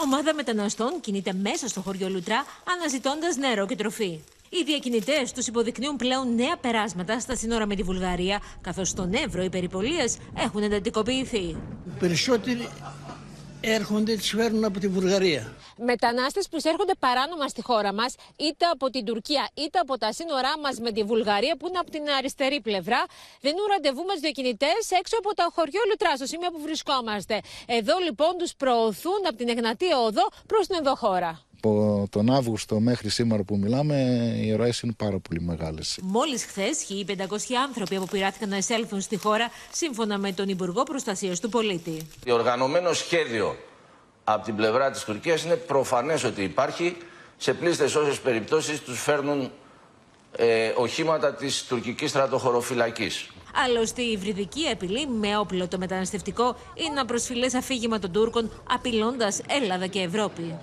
Ομάδα μεταναστών κινείται μέσα στο χωριό Λουτρά, αναζητώντας νερό και τροφή. Οι διακινητές τους υποδεικνύουν πλέον νέα περάσματα στα σύνορα με τη Βουλγαρία, καθώς στον Εύρο οι περιπολίες έχουν εντατικοποιηθεί. Περισσότεροι έρχονται, τις φέρνουν από τη Βουλγαρία. Μετανάστες που εισέρχονται παράνομα στη χώρα μας, είτε από την Τουρκία είτε από τα σύνορά μας με τη Βουλγαρία, που είναι από την αριστερή πλευρά, δίνουν ραντεβού με τους διακινητές έξω από το χωριό Λουτρά, στο σημείο που βρισκόμαστε. Εδώ λοιπόν τους προωθούν από την Εγνατία Οδό προς την ενδοχώρα. Από τον Αύγουστο μέχρι σήμερα που μιλάμε, οι ροές είναι πάρα πολύ μεγάλες. Μόλις χθες, 1.500 άνθρωποι αποπειράθηκαν να εισέλθουν στη χώρα, σύμφωνα με τον Υπουργό Προστασίας του Πολίτη. Το οργανωμένο σχέδιο από την πλευρά της Τουρκίας είναι προφανές ότι υπάρχει. Σε πλήστες όσες περιπτώσεις τους φέρνουν οχήματα της τουρκικής στρατοχωροφυλακής. Άλλωστε, η υβριδική απειλή με όπλο το μεταναστευτικό είναι ένα προσφυλές αφήγημα των Τούρκων, απειλώντας Ελλάδα και Ευρώπη.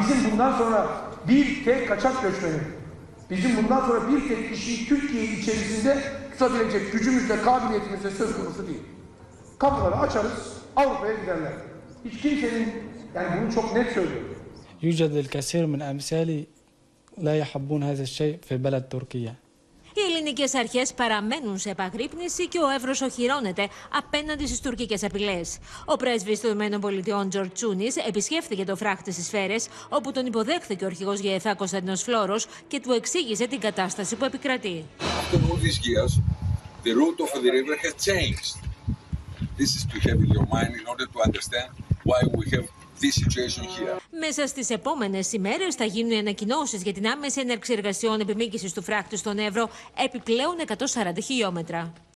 يوجد الكثير من أمثالي لا يحبون هذا الشيء في بلد تركيا. Οι ελληνικές αρχές παραμένουν σε επαγρύπνηση και ο Εύρος οχυρώνεται απέναντι στις τουρκικές απειλές. Ο πρέσβης των ΗΠΑ, Τζορτζ Τσούνις, επισκέφθηκε το φράχτη στις Σφαίρες, όπου τον υποδέχθηκε ο αρχηγός ΓΕΘΑ Κωνσταντίνος Φλόρος και του εξήγησε την κατάσταση που επικρατεί. Μέσα στις επόμενες ημέρες θα γίνουν οι ανακοινώσεις για την άμεση έναρξη εργασιών επιμήκυσης του φράχτη στον Εύρο, επιπλέον 140 χιλιόμετρα.